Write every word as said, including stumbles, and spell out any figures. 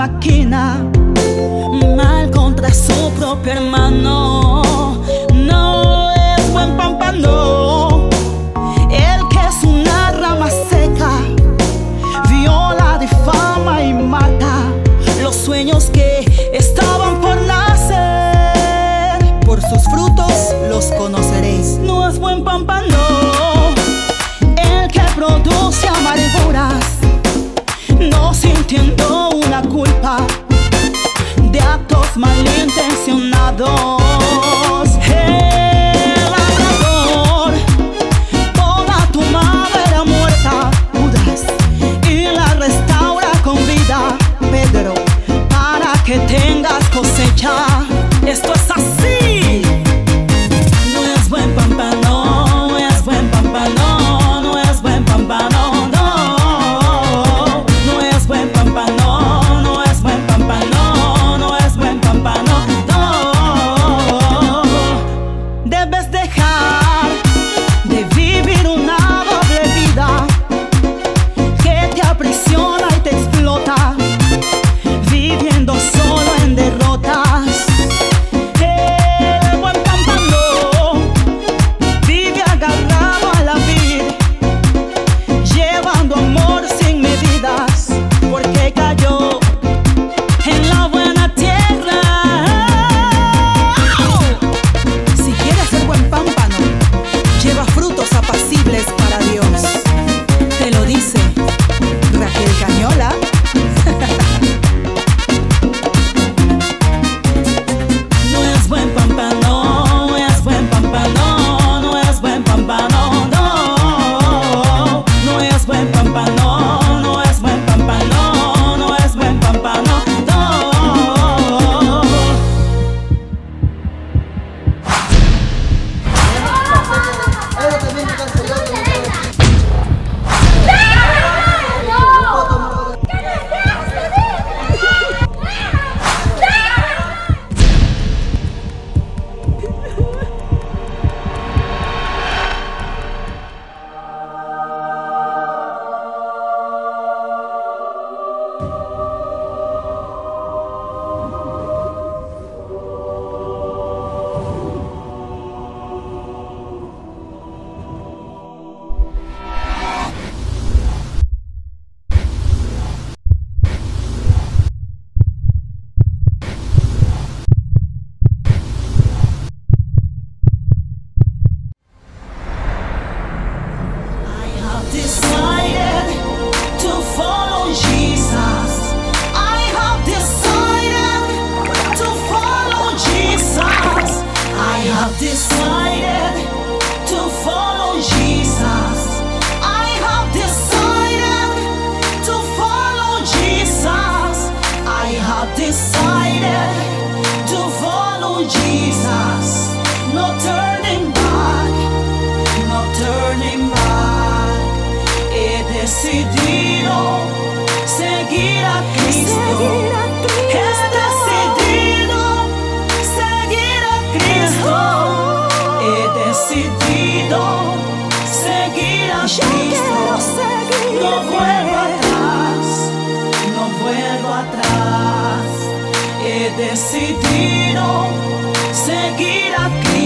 maquina mal contra su propio hermano. No es buen pampano, el que es una rama seca, viola, difama y mata los sueños que estaban por nacer. Por sus frutos los conoceréis. No es buen pampano el que produce amarguras, no sintiendo una culpa de actos malintencionados. El labrador poda tu madera muerta, Judas, y la restaura con vida, Pedro, para que tengas cosecha. Esto es así. No es buen pampano, no es buen pampano, no es buen pampano, no. No es buen pampano, no es buen pampano, no es buen pampano, no. Debes dejar de vivir una doble vida que te aprisiona y te explota, viviendo solo en derrotas. El buen pampano vive agarrado a la vid, llevando amor sin medidas, porque cayó en la buena tierra. Si quieres ser buen pámpano, lleva frutos apacibles para Dios. Te lo dice Raquel Cañola. No es buen pampano, no es buen pampano, no es buen pampano, no. No es buen pampano, no es buen pampano, no es buen pampano, no. Decided to follow Jesus. I have decided to follow Jesus. I have decided to follow Jesus. I have decided to follow Jesus. I have decided to follow Jesus. No turning back, no turning back. He decidido seguir a Cristo. He decidido seguir a Cristo. He decidido seguir a Cristo. No vuelvo atrás, no vuelvo atrás. He decidido seguir a Cristo.